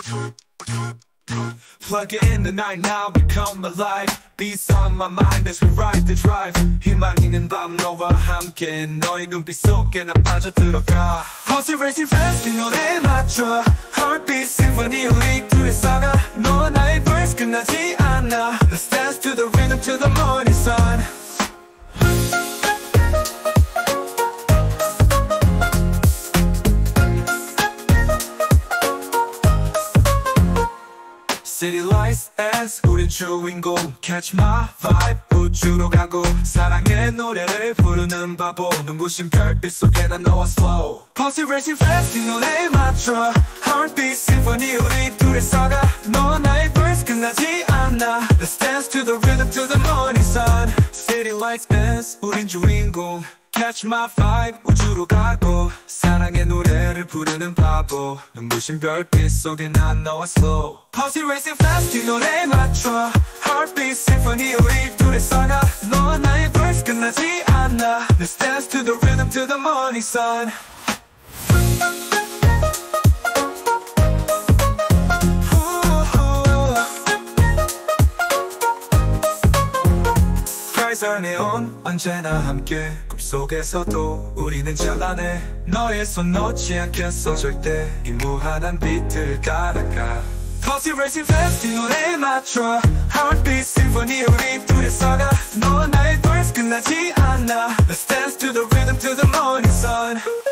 Plug it in the night now, become alive. Beats on my mind as we ride the drive. 희망이는 밤 너와 함께 너의 눈빛 속에 나 빠져들어가. Pulse racing fast 이 노래에 맞춰. Heartbeat symphony 우리 둘의 saga. 너와 나의 verse 끝나지 않아. Let's dance to the rhythm to the morning sun. City lights as 우린 주인공. Catch my vibe 우주로 가고. 사랑의 노래를 부르는 바보. 눈부신 별빛 속에 난 너와 slow. Pulse racing fast 이 노래에 맞춰. Heartbeat symphony 우리 둘의 saga. 너와 나의 verse 끝나지 않아. Let's dance to the rhythm to the morning sun. City lights as 우린 주인공. Catch my vibe 우주로 가고. 사랑의 노래를 부르는 바보. 눈부신 별빛 속에 난 너와 slow. Pulse racing fast 이 노래에 맞춰. Heartbeat symphony 우리 둘의 saga. 너와 나의 verse 끝나지 않아. Let's dance to the rhythm to the morning sun. Our neon 언제나 함께. 꿈속에서도 우리는 잘하네. 너의 손 놓지 않겠어 절대. 이 무한한 비트를 따라가. Pulse racing fast 이 노래에 맞춰. Heartbeat symphony 우리 둘의 saga. 너와 나의 verse 끝나지 않아. Let's dance to the rhythm to the morning sun.